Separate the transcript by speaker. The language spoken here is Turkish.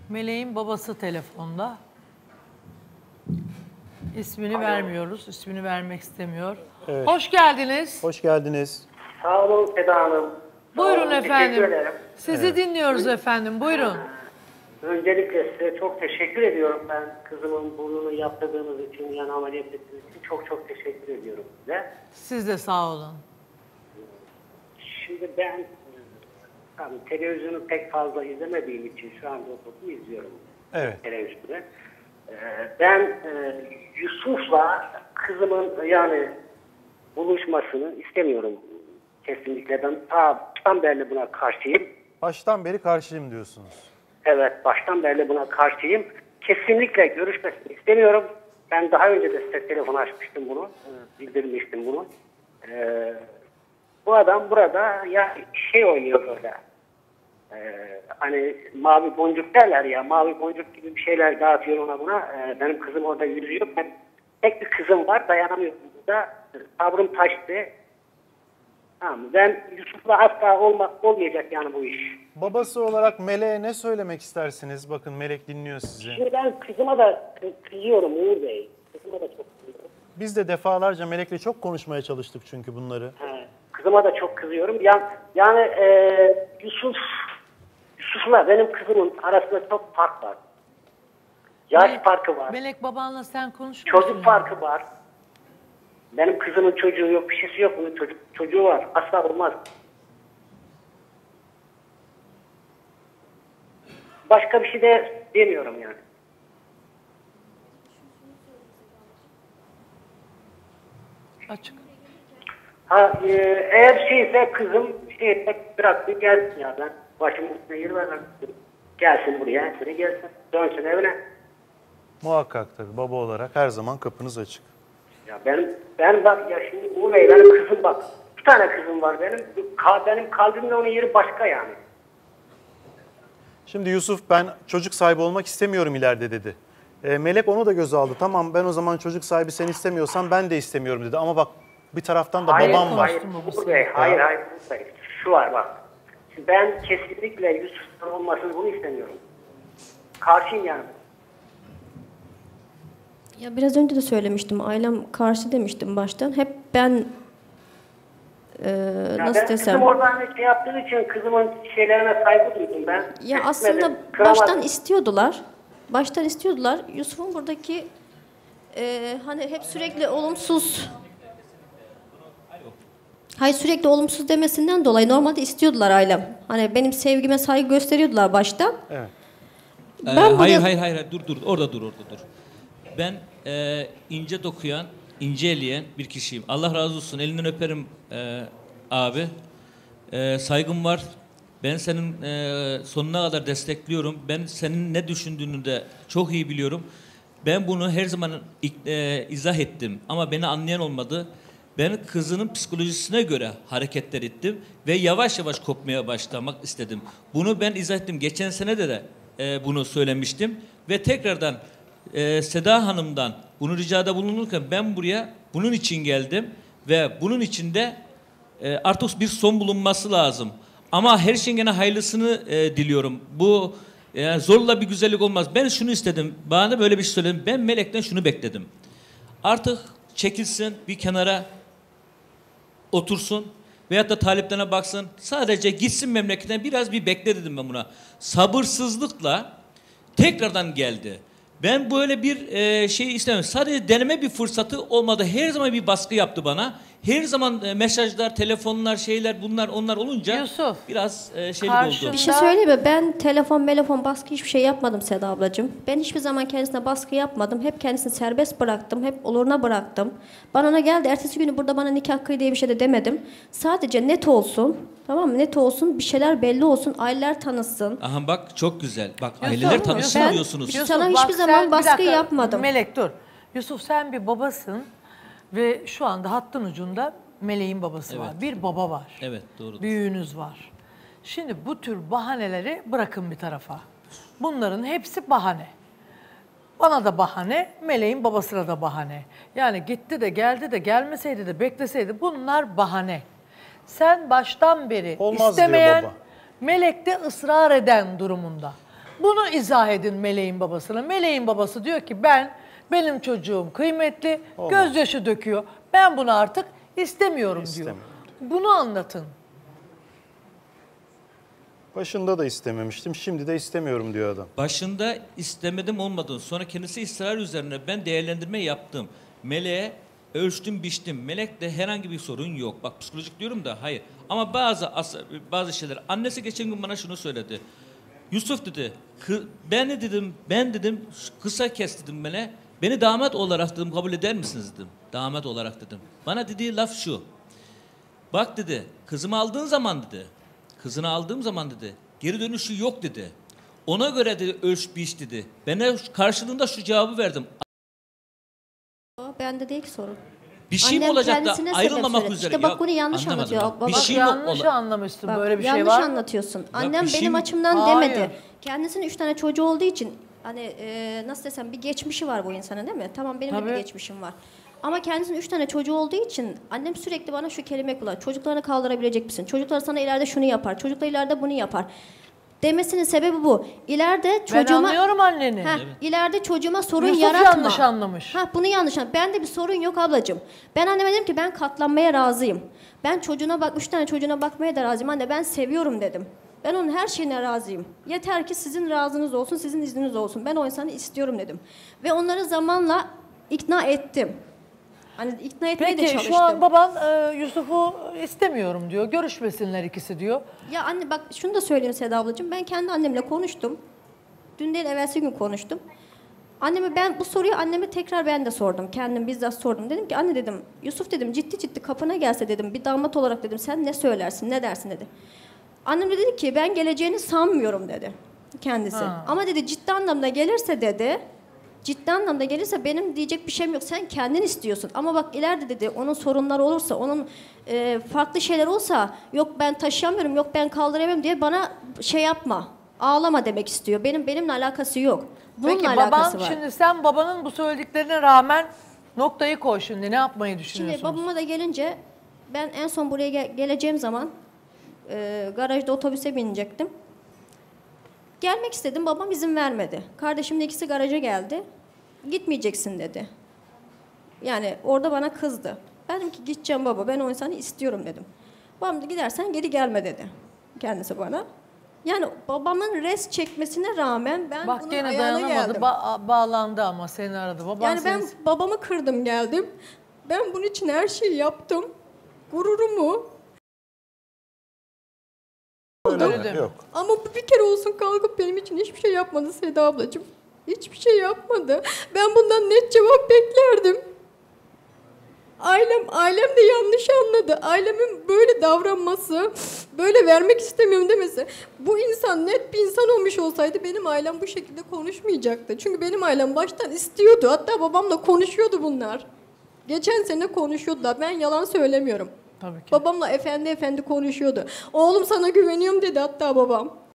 Speaker 1: Meleğin babası telefonda. İsmini
Speaker 2: Alo.
Speaker 1: vermiyoruz. İsmini vermek istemiyor.
Speaker 3: Evet.
Speaker 1: Hoş geldiniz.
Speaker 3: Hoş geldiniz.
Speaker 2: Sağ olun Seda Hanım. Sağ
Speaker 1: Buyurun
Speaker 2: olun,
Speaker 1: efendim.
Speaker 2: Teşekkür ederim.
Speaker 1: Sizi dinliyoruz efendim. Buyurun.
Speaker 2: Öncelikle size çok teşekkür ediyorum. Ben kızımın burnunu yaptırdığınız için, yani ameliyat ettiğiniz için çok teşekkür ediyorum size.
Speaker 1: Siz de sağ olun.
Speaker 2: Şimdi ben tabii televizyonu pek fazla izlemediğim için şu anda oturup izliyorum.
Speaker 3: Evet.
Speaker 2: Televizyonda. Ben Yusuf'la kızımın yani buluşmasını istemiyorum kesinlikle. Ben baştan beri buna karşıyım.
Speaker 3: Baştan beri karşıyım diyorsunuz.
Speaker 2: Evet, baştan beri buna karşıyım. Kesinlikle görüşmesini istemiyorum. Ben daha önce de size telefon açmıştım bunu, bildirmiştim bunu. Bu adam burada ya şey oynuyor böyle. Hani mavi boncuk derler ya, mavi boncuk gibi bir şeyler dağıtıyor ona buna. Benim kızım orada yürüyor. Ben tek bir kızım var, dayanamıyorum burada. Sabrım taştı. Tamam, ben Yusuf'la asla olmayacak yani bu iş.
Speaker 3: Babası olarak Melek'e ne söylemek istersiniz? Bakın Melek dinliyor sizi.
Speaker 2: Şimdi ben kızıma da kızıyorum Uğur Bey. Kızıma da çok kızıyorum.
Speaker 3: Biz de defalarca Melek'le çok konuşmaya çalıştık çünkü bunları.
Speaker 2: Kızıma da çok kızıyorum. Yani Yusuf'la benim kızımın arasında çok fark var. Yaş farkı var.
Speaker 1: Melek babanla sen konuşuyor musun?
Speaker 2: Çocuk farkı var. Benim kızımın çocuğu yok, bir şeysi yok. Bunun çocuğu var. Asla olmaz. Başka bir şey de demiyorum yani.
Speaker 1: Açık.
Speaker 2: Eğer şeyse kızım bıraktı gelsin ya, ben başımın üstüne yeri vermem. Gelsin buraya, şöyle gelsin. Dönsün evine.
Speaker 3: Muhakkak tabii baba olarak her zaman kapınız açık.
Speaker 2: Ya ben bak ya şimdi Uğur Bey, benim kızım bak. Bir tane kızım var benim. Benim kalbimde onun yeri başka yani.
Speaker 3: Şimdi Yusuf ben çocuk sahibi olmak istemiyorum ileride dedi. Melek onu da göze aldı. Tamam ben o zaman çocuk sahibi sen istemiyorsan ben de istemiyorum dedi. Ama bak bir taraftan da babam var.
Speaker 2: Hayır Uğur Bey, hayır Uğur Bey. Şu var bak. Şimdi ben kesinlikle Yusuf'un olmasını bunu istemiyorum. Karşıyım yani.
Speaker 4: Ya biraz önce de söylemiştim. Ailem karşı demiştim baştan. Hep ben nasıl
Speaker 2: ben
Speaker 4: desem.
Speaker 2: Kızım orada hani şey yaptığı için kızımın şeylerine saygı duydum ben.
Speaker 4: Ya
Speaker 2: Etmedim,
Speaker 4: aslında
Speaker 2: kıramadım.
Speaker 4: baştan istiyordular. Baştan istiyordular. Yusuf'un buradaki hani hep sürekli olumsuz. Hayır, sürekli olumsuz demesinden dolayı normalde istiyordular ailem. Hani benim sevgime saygı gösteriyordular baştan.
Speaker 3: Evet.
Speaker 5: Hayır dur orada dur. Ben ince dokuyan, ince eleyen bir kişiyim. Allah razı olsun, elinden öperim abi. Saygım var. Ben senin sonuna kadar destekliyorum. Ben senin ne düşündüğünü de çok iyi biliyorum. Ben bunu her zaman izah ettim ama beni anlayan olmadı. Ben kızının psikolojisine göre hareketler ettim ve yavaş yavaş kopmaya başlamak istedim. Bunu ben izah ettim. Geçen sene de bunu söylemiştim ve tekrardan Seda Hanım'dan bunu ricada bulunurken ben buraya bunun için geldim ve bunun için de artık bir son bulunması lazım. Ama her şeyin gene hayırlısını diliyorum. Bu zorla bir güzellik olmaz. Ben şunu istedim. Bana da böyle bir şey söyledim. Ben Melek'ten şunu bekledim. Artık çekilsin bir kenara, otursun veyahut da taliplerine baksın. Sadece gitsin memleketine, biraz bir bekle dedim ben buna. Sabırsızlıkla tekrardan geldi. Ben böyle bir şey istemiyorum. Sadece deneme bir fırsatı olmadı. Her zaman bir baskı yaptı bana. Her zaman mesajlar, telefonlar, şeyler, bunlar onlar olunca
Speaker 1: Yusuf,
Speaker 5: biraz şeylik
Speaker 1: karşında-
Speaker 5: oldu.
Speaker 4: Bir şey söyleyeyim mi? Ben telefon baskı hiçbir şey yapmadım Seda ablacığım. Ben hiçbir zaman kendisine baskı yapmadım. Hep kendisini serbest bıraktım. Hep oluruna bıraktım. Bana ona geldi. Ertesi günü burada bana nikah kıy diye bir şey de demedim. Sadece net olsun. Tamam mı? Net olsun. Bir şeyler belli olsun. Aileler tanısın.
Speaker 5: Aha bak çok güzel. Bak
Speaker 1: Yusuf,
Speaker 5: aileler tanışsın
Speaker 4: ben-
Speaker 5: diyorsunuz.
Speaker 4: Yusuf, sana
Speaker 1: bak
Speaker 4: hiçbir zaman
Speaker 1: sen- bir
Speaker 4: baskı
Speaker 1: dakika,
Speaker 4: yapmadım.
Speaker 1: Melek dur. Yusuf sen bir babasın ve şu anda hattın ucunda Meleğin babası var. Bir baba var.
Speaker 5: Evet, doğrudur.
Speaker 1: Büyüğünüz var. Şimdi bu tür bahaneleri bırakın bir tarafa. Bunların hepsi bahane. Bana da bahane, Meleğin babasına da bahane. Yani gitti de geldi de gelmeseydi de bekleseydi, bunlar bahane. Sen baştan beri
Speaker 3: Olmaz
Speaker 1: istemeyen,
Speaker 3: diyor baba.
Speaker 1: Melek de ısrar eden durumunda. Bunu izah edin Meleğin babasına. Meleğin babası diyor ki benim çocuğum kıymetli, gözyaşı döküyor. Ben bunu artık istemiyorum diyor.
Speaker 3: İstemiyorum.
Speaker 1: Bunu anlatın.
Speaker 3: Başında da istememiştim, şimdi de istemiyorum diyor adam.
Speaker 5: Başında istemedim olmadı. Sonra kendisi ısrar üzerine ben değerlendirme yaptım. Meleğe ölçtüm biçtim. Melek'te herhangi bir sorun yok. Bak psikolojik diyorum da hayır. Ama bazı şeyler. Annesi geçen gün bana şunu söyledi. Yusuf dedi, ben dedim kısa kes dedim bana. Beni damat olarak dedim kabul eder misiniz dedim. Damat olarak dedim. Bana dediği laf şu. Bak dedi, kızımı aldığın zaman dedi. Kızını aldığım zaman dedi. Geri dönüşü yok dedi. Ona göre dedi ölç biç dedi. Ben de karşılığında şu cevabı verdim.
Speaker 4: Bende değil ki sorun.
Speaker 5: Bir şey mi
Speaker 4: Annem
Speaker 5: olacak da
Speaker 4: kendisine sebep
Speaker 5: ayrılmamak
Speaker 4: söyledi.
Speaker 5: üzere?
Speaker 4: İşte bak
Speaker 5: Ya,
Speaker 4: bunu yanlış
Speaker 5: anlamadım
Speaker 4: anlatıyor.
Speaker 5: bak.
Speaker 4: Baba,
Speaker 5: Bir
Speaker 1: Bak
Speaker 5: şey mi
Speaker 1: yanlış
Speaker 5: ola-
Speaker 1: anlamıştın,
Speaker 4: Bak,
Speaker 1: böyle bir şey
Speaker 4: yanlış
Speaker 1: var.
Speaker 4: anlatıyorsun. Annem
Speaker 5: bir şey
Speaker 4: benim
Speaker 5: mi-
Speaker 4: açımdan
Speaker 1: Hayır.
Speaker 4: demedi. Kendisinin 3 tane çocuğu olduğu için hani nasıl desem bir geçmişi var bu insanın değil mi? Tamam benim de
Speaker 1: Tabii.
Speaker 4: bir geçmişim var. Ama kendisinin 3 tane çocuğu olduğu için annem sürekli bana şu kelime kullanıyor. Çocuklarını kaldırabilecek misin? Çocuklar sana ileride şunu yapar. Çocuklar ileride bunu yapar. Demesinin sebebi bu. İleride
Speaker 1: Ben
Speaker 4: çocuğuma...
Speaker 1: anlıyorum anneni.
Speaker 4: İleride çocuğuma sorun
Speaker 1: Yusuf
Speaker 4: yaratma.
Speaker 1: yanlış anlamış.
Speaker 4: Bunu yanlış anlamış. Bende bir sorun yok ablacığım. Ben anneme dedim ki ben katlanmaya razıyım. Ben çocuğuna bak, 3 tane çocuğuna bakmaya da razıyım. Anne ben seviyorum dedim. Ben onun her şeyine razıyım. Yeter ki sizin razınız olsun, sizin izniniz olsun. Ben o insanı istiyorum dedim. Ve onları zamanla ikna ettim. Hani ikna etmeye de
Speaker 1: Peki
Speaker 4: çalıştım.
Speaker 1: şu an baban Yusuf'u istemiyorum diyor. Görüşmesinler ikisi diyor.
Speaker 4: Ya anne bak şunu da söyleyeyim Seda ablacığım. Ben kendi annemle konuştum. Dün değil evvelsi gün konuştum. Anneme ben bu soruyu anneme tekrar ben de sordum. Kendim bizzat sordum. Dedim ki anne dedim Yusuf dedim ciddi kapına gelse dedim bir damat olarak dedim sen ne söylersin ne dersin dedi. Annem de dedi ki ben geleceğini sanmıyorum dedi kendisi. Ama dedi ciddi anlamda gelirse dedi ciddi anlamda gelirse benim diyecek bir şeyim yok. Sen kendin istiyorsun. Ama bak ileride dedi onun sorunları olursa, onun farklı şeyler olsa yok ben taşıyamıyorum, yok ben kaldıramıyorum diye bana şey yapma. Ağlama demek istiyor. Benimle alakası yok. Bununla
Speaker 1: Peki
Speaker 4: alakası
Speaker 1: baban
Speaker 4: var.
Speaker 1: şimdi sen babanın bu söylediklerine rağmen noktayı koy şimdi. Ne yapmayı düşünüyorsunuz?
Speaker 4: Şimdi babama da gelince ben en son buraya geleceğim zaman garajda otobüse binecektim. Gelmek istedim. Babam izin vermedi. Kardeşimle ikisi garaja geldi. Gitmeyeceksin dedi. Yani orada bana kızdı. Ben dedim ki gideceğim baba. Ben o insanı istiyorum dedim. Babam da gidersen geri gelme dedi. Kendisi bana. Yani babamın res çekmesine rağmen ben
Speaker 1: Bak
Speaker 4: bunun
Speaker 1: gene
Speaker 4: ayağına
Speaker 1: dayanamadı.
Speaker 4: geldim.
Speaker 1: Bağlandı ama seni aradı. Baban
Speaker 4: Yani ben
Speaker 1: seni-
Speaker 4: babamı kırdım geldim. Ben bunun için her şeyi yaptım. Gururumu.
Speaker 1: Öyle deme.
Speaker 3: Yok.
Speaker 4: Ama bu bir kere olsun kalkıp benim için hiçbir şey yapmadı Seda ablacığım. Hiçbir şey yapmadı. Ben bundan net cevap beklerdim. Ailem de yanlış anladı. Ailemin böyle davranması, böyle vermek istemiyorum demesi. Bu insan net bir insan olmuş olsaydı benim ailem bu şekilde konuşmayacaktı. Çünkü benim ailem baştan istiyordu. Hatta babamla konuşuyordu bunlar. Geçen sene konuşuyordular. Ben yalan söylemiyorum.
Speaker 1: Tabii ki.
Speaker 4: Babamla efendi konuşuyordu. Oğlum sana güveniyorum dedi hatta babam.